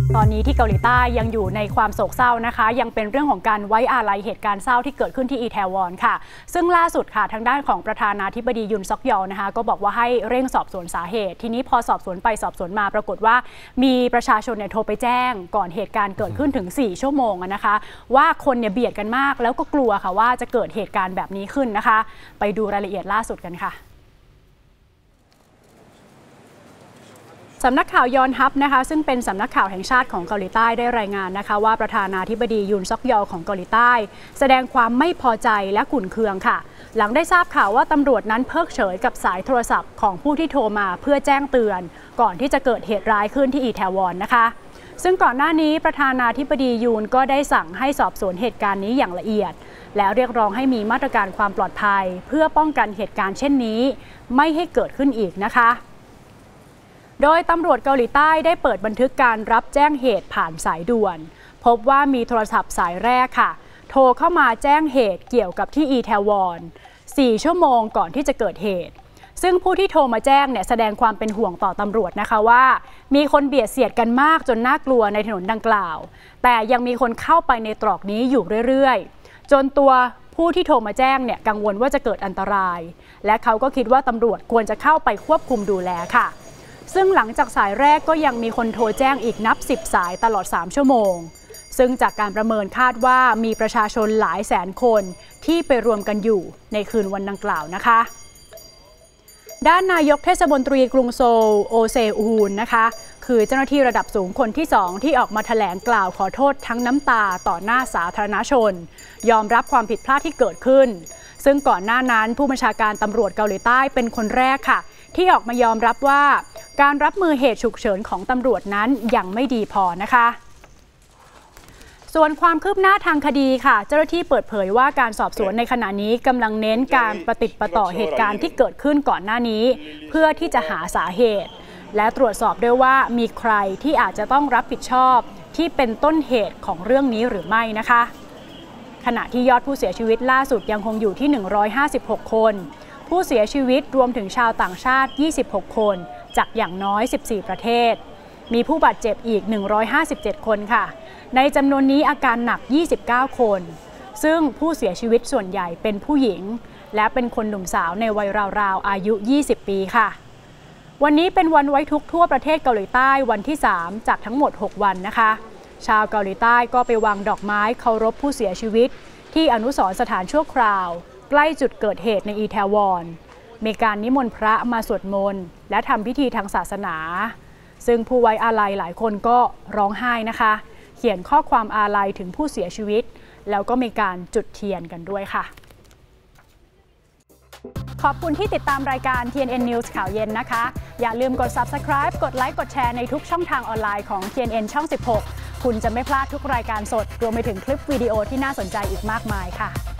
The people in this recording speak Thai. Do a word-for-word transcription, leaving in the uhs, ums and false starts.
ตอนนี้ที่เกาหลีใต้ยังอยู่ในความโศกเศร้านะคะยังเป็นเรื่องของการไว้อาลัยเหตุการณ์เศร้าที่เกิดขึ้นที่อีแทวอนค่ะซึ่งล่าสุดค่ะทางด้านของประธานาธิบดียุนซอกยอลนะคะก็บอกว่าให้เร่งสอบสวนสาเหตุทีนี้พอสอบสวนไปสอบสวนมาปรากฏว่ามีประชาชนเนี่ยโทรไปแจ้งก่อนเหตุการณ์เกิดขึ้นถึงสี่ชั่วโมงนะคะว่าคนเนี่ยเบียดกันมากแล้วก็กลัวค่ะว่าจะเกิดเหตุการณ์แบบนี้ขึ้นนะคะไปดูรายละเอียดล่าสุดกันค่ะสำนักข่าวยอนฮับนะคะซึ่งเป็นสำนักข่าวแห่งชาติของเกาหลีใต้ได้รายงานนะคะว่าประธานาธิบดียุนซอกยอลของเกาหลีใต้แสดงความไม่พอใจและขุ่นเคืองค่ะหลังได้ทราบข่าวว่าตำรวจนั้นเพิกเฉยกับสายโทรศัพท์ของผู้ที่โทรมาเพื่อแจ้งเตือนก่อนที่จะเกิดเหตุร้ายขึ้นที่อีแทวอนนะคะซึ่งก่อนหน้านี้ประธานาธิบดียูนก็ได้สั่งให้สอบสวนเหตุการณ์นี้อย่างละเอียดแล้วเรียกร้องให้มีมาตรการความปลอดภัยเพื่อป้องกันเหตุการณ์เช่นนี้ไม่ให้เกิดขึ้นอีกนะคะโดยตำรวจเกาหลีใต้ได้เปิดบันทึกการรับแจ้งเหตุผ่านสายด่วนพบว่ามีโทรศัพท์สายแรกค่ะโทรเข้ามาแจ้งเหตุเกี่ยวกับที่อีแทวอนสี่ชั่วโมงก่อนที่จะเกิดเหตุซึ่งผู้ที่โทรมาแจ้งเนี่ยแสดงความเป็นห่วงต่อตำรวจนะคะว่ามีคนเบียดเสียดกันมากจนน่ากลัวในถนนดังกล่าวแต่ยังมีคนเข้าไปในตรอกนี้อยู่เรื่อยๆจนตัวผู้ที่โทรมาแจ้งเนี่ยกังวลว่าจะเกิดอันตรายและเขาก็คิดว่าตำรวจควรจะเข้าไปควบคุมดูแลค่ะซึ่งหลังจากสายแรกก็ยังมีคนโทรแจ้งอีกนับสิบสายตลอดสามชั่วโมงซึ่งจากการประเมินคาดว่ามีประชาชนหลายแสนคนที่ไปรวมกันอยู่ในคืนวันดังกล่าวนะคะด้านนายกเทศมนตรีกรุงโซลโอเซอูนนะคะคือเจ้าหน้าที่ระดับสูงคนที่สองที่ออกมาแถลงกล่าวขอโทษทั้งน้ำตาต่อหน้าสาธารณชนยอมรับความผิดพลาดที่เกิดขึ้นซึ่งก่อนหน้านั้นผู้บัญชาการตำรวจเกาหลีใต้เป็นคนแรกค่ะที่ออกมายอมรับว่าการรับมือเหตุฉุกเฉินของตำรวจนั้นยังไม่ดีพอนะคะส่วนความคืบหน้าทางคดีค่ะเจ้าหน้าที่เปิดเผยว่าการสอบสวนในขณะนี้กำลังเน้นการประติดประต่อเหตุการณ์ที่เกิดขึ้นก่อนหน้านี้เพื่อที่จะหาสาเหตุและตรวจสอบด้วยว่ามีใครที่อาจจะต้องรับผิดชอบที่เป็นต้นเหตุของเรื่องนี้หรือไม่นะคะขณะที่ยอดผู้เสียชีวิตล่าสุดยังคงอยู่ที่หนึ่งร้อยห้าสิบหกคนผู้เสียชีวิตรวมถึงชาวต่างชาติยี่สิบหกคนจากอย่างน้อยสิบสี่ประเทศมีผู้บาดเจ็บอีกหนึ่งร้อยห้าสิบเจ็ดคนค่ะในจำนวนนี้อาการหนักยี่สิบเก้าคนซึ่งผู้เสียชีวิตส่วนใหญ่เป็นผู้หญิงและเป็นคนหนุ่มสาวในวัยราวๆอายุยี่สิบปีค่ะวันนี้เป็นวันไว้ทุกข์ทั่วประเทศเกาหลีใต้วันที่สามจากทั้งหมดหกวันนะคะชาวเกาหลีใต้ก็ไปวางดอกไม้เคารพผู้เสียชีวิตที่อนุสรณ์สถานชั่วคราวใกล้จุดเกิดเหตุในอีแทวอนมีการนิมนต์พระมาสวดมนต์และทำพิธีทางศาสนาซึ่งผู้ไว้อาลัยหลายคนก็ร้องไห้นะคะเขียนข้อความอาลัยถึงผู้เสียชีวิตแล้วก็มีการจุดเทียนกันด้วยค่ะขอบคุณที่ติดตามรายการ ที เอ็น เอ็น News ข่าวเย็นนะคะอย่าลืมกด ซับสไครบ์ กดไลค์กดแชร์ในทุกช่องทางออนไลน์ของ ที เอ็น เอ็น ช่อง สิบหกคุณจะไม่พลาดทุกรายการสดรวมไปถึงคลิปวิดีโอที่น่าสนใจอีกมากมายค่ะ